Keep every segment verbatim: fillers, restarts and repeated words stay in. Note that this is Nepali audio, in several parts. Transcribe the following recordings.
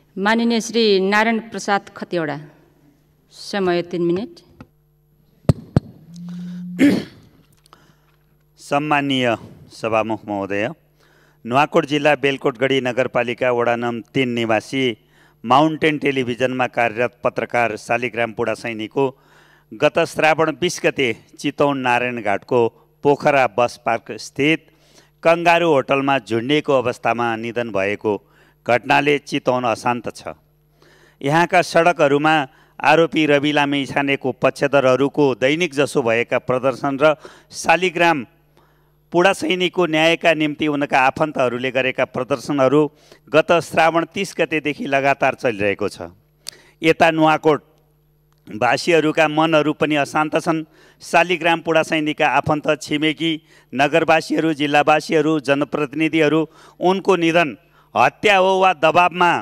माननीय श्री नारायण प्रसाद खतिवडा, समय तीन मिनट। सम्मानीय सभामुख महोदय, नुवाकोट जिल्ला बेलकोटगढी नगरपालिका वडा नम्बर तीन निवासी माउन्टेन टेलिभिजनमा कार्यरत पत्रकार शालिग्राम पुडासैनीको गत श्रावण बीस गते चितवन नारायण घाटको पोखरा बस पार्क स्थित कंगारू होटलमा झुन्डिएको अवस्थामा निधन भएको घटनाले चितवन अशान्त छ। यहाँका सडकहरूमा आरोपी रवि लामिछानेको पक्षधरहरूको दैनिक जसो भएका प्रदर्शन र शालिग्राम पुडासैनीको न्यायका निम्ति उनका आफन्तहरूले गरेका प्रदर्शनहरू गत श्रावण तीस गतेदेखि लगातार चलिरहेको छ। यता नुवाकोट वासीहरूका मनहरू पनि अशान्त छन्। शालिग्राम पुडासैनीका आफन्त, छिमेकी, नगरवासीहरू, जिल्लावासीहरू, जनप्रतिनिधिहरू उनको निधन हत्या हो वा दबाबमा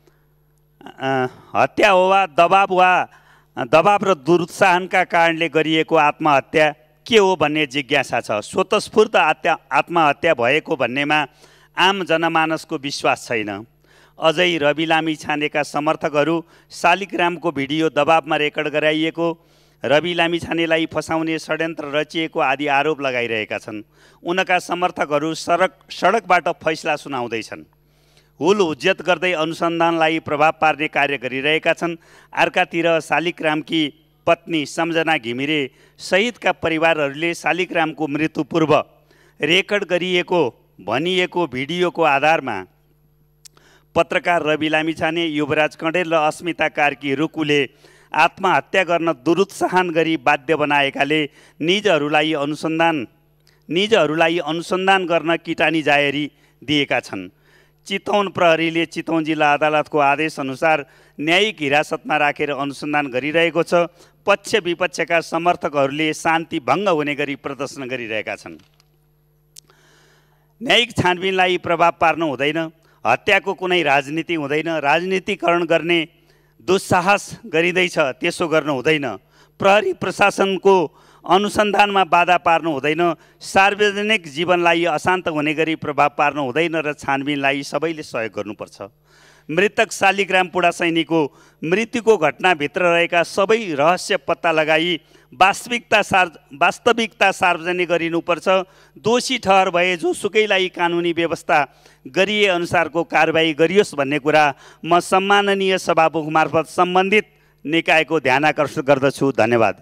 हत्या हो वा दबाब वा दबाब र दुरुत्साहनका कारणले गरिएको आत्महत्या के हो भन्ने जिज्ञासा छ। स्वतस्फूर्त आत्या आत्महत्या भएको भन्नेमा आम जनमानसको विश्वास छैन। अझै रवि लामिछानेका समर्थकहरू शालिग्रामको भिडियो दबाबमा रेकर्ड गराइएको, रवि लामिछानेलाई फसाउने षड्यन्त्र रचिएको आदि आरोप लगाइरहेका छन्। उनका समर्थकहरू सडक सडकबाट फैसला सुनाउँदैछन्, हुल हुज्जत गर्दै अनुसन्धानलाई प्रभाव पार्ने कार्य गरिरहेका छन्। अर्कातिर शालिग्रामकी पत्नी सम्झना घिमिरे सहितका परिवारहरूले शालिग्रामको मृत्यु पूर्व रेकर्ड गरिएको भनिएको भिडियोको आधारमा पत्रकार रवि लामिछाने, युवराज कँडेल र अस्मिता कार्की रुकुले आत्महत्या गर्न दुरुत्साहन गरी बाध्य बनाएकाले निजहरूलाई अनुसन्धान निजहरूलाई अनुसन्धान गर्न किटानी जाहेरी दिएका छन्। चितवन प्रहरीले चितवन जिल्ला अदालतको आदेश अनुसार न्यायिक हिरासतमा राखेर अनुसन्धान गरिरहेको छ। पक्ष विपक्षका समर्थकहरूले शान्ति भङ्ग हुने गरी प्रदर्शन गरिरहेका छन्। न्यायिक छानबिनलाई प्रभाव पार्नु हुँदैन, हत्याको कुनै राजनीति हुँदैन, राजनीतिकरण गर्ने दुस्साहस गरिँदैछ त्यसो गर्नु हुँदैन, प्रहरी प्रशासनको अनुसन्धानमा बाधा पार्नु हुँदैन, सार्वजनिक जीवनलाई अशान्त हुने गरी प्रभाव पार्नु हुँदैन र छानबिनलाई सबैले सहयोग गर्नुपर्छ। मृतक शालिग्राम पुडासैनीको मृत्युको घटनाभित्र रहेका सबै रहस्य पत्ता लगाई वास्तविकता सार् वास्तविकता सार्वजनिक गरिनुपर्छ। दोषी ठहर भए जोसुकैलाई कानुनी व्यवस्था गरिए अनुसारको कारबाही गरियोस् भन्ने कुरा म सम्माननीय सभामुख मार्फत सम्बन्धित निकायको ध्यान आकर्षण गर्दछु। धन्यवाद।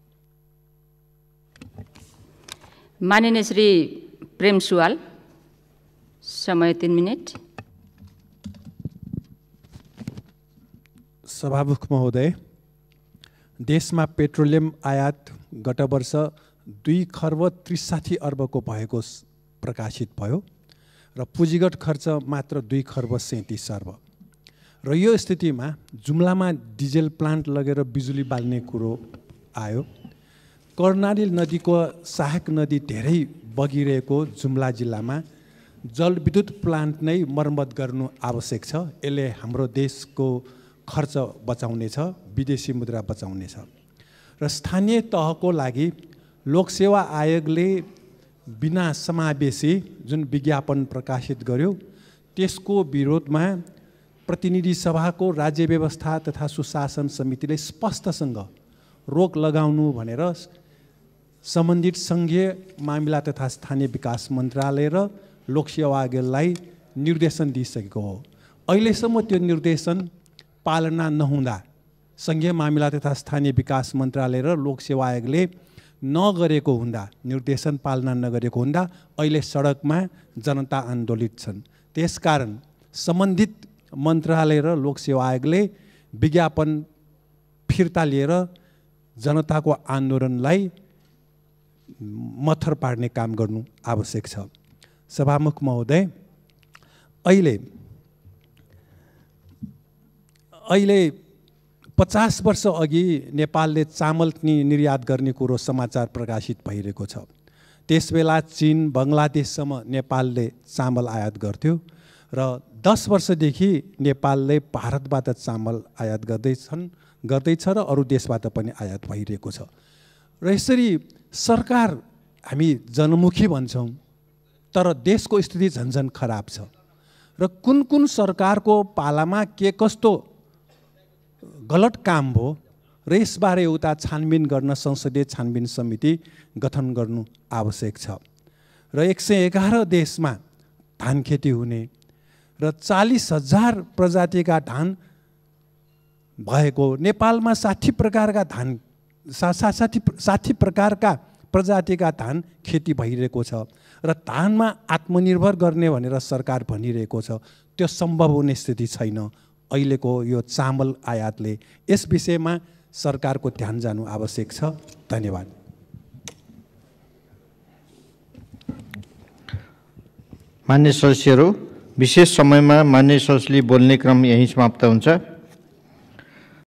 माननीय श्री प्रेम सुवाल, समय तीन मिनट। सभामुख महोदय, देशमा पेट्रोलियम आयात गत वर्ष दुई खर्ब त्रिसाठी अर्बको भएको प्रकाशित भयो र पुँजीगत खर्च मात्र दुई खर्ब सैँतिस अर्ब र यो स्थितिमा जुम्लामा डिजेल प्लान्ट लगेर बिजुली बाल्ने कुरो आयो। कर्णाली नदीको सहायक नदी धेरै बगिरहेको जुम्ला जिल्लामा जलविद्युत प्लान्ट नै मर्मत गर्नु आवश्यक छ। यसले हाम्रो देशको खर्च बचाउनेछ, विदेशी मुद्रा बचाउनेछ र स्थानीय तहको लागि लोकसेवा आयोगले बिना समावेशी जुन विज्ञापन प्रकाशित गर्यो त्यसको विरोधमा प्रतिनिधि सभाको राज्य व्यवस्था तथा सुशासन समितिले स्पष्टसँग रोक लगाउनु भनेर सम्बन्धित सङ्घीय मामिला तथा स्थानीय विकास मन्त्रालय र लोकसेवा आयोगलाई निर्देशन दिइसकेको हो। अहिलेसम्म त्यो निर्देशन पालना नहुँदा सङ्घीय मामिला तथा स्थानीय विकास मन्त्रालय र लोकसेवा आयोगले नगरेको हुँदा, निर्देशन पालना नगरेको हुँदा अहिले सडकमा जनता आन्दोलित छन्। त्यसकारण सम्बन्धित मन्त्रालय र लोकसेवा आयोगले विज्ञापन फिर्ता लिएर जनताको आन्दोलनलाई मत्थर पार्ने काम गर्नु आवश्यक छ। सभामुख महोदय, अहिले अहिले पचास वर्ष अघि नेपालले चामल निर्यात गर्ने कुरो समाचार प्रकाशित भइरहेको छ। त्यसबेला चीन, बङ्गलादेशसम्म नेपालले चामल आयात गर्थ्यो र दस वर्षदेखि नेपालले भारतबाट चामल आयात गर्दैछन् गर्दैछ र अरू देशबाट पनि आयात भइरहेको छ। र यसरी सरकार हामी जनमुखी भन्छौँ तर देशको स्थिति झन्झन खराब छ र कुन कुन सरकारको पालामा के कस्तो गलत काम भयो र यसबारे एउटा छानबिन गर्न संसदीय छानबिन समिति गठन गर्नु आवश्यक छ। र एक सय एघार देशमा धान खेती हुने र चालिस हजार प्रजातिका धान भएको, नेपालमा साठी प्रकारका धान सा साठी साठी प्रकारका प्रजातिका धान खेती भइरहेको छ र धानमा आत्मनिर्भर गर्ने भनेर सरकार भनिरहेको छ, त्यो सम्भव हुने स्थिति छैन अहिलेको यो चामल आयातले। यस विषयमा सरकारको ध्यान जानु आवश्यक छ। धन्यवाद। मान्य सदस्यहरू, विशेष समयमा मान्य सदस्यले बोल्ने क्रम यही समाप्त हुन्छ।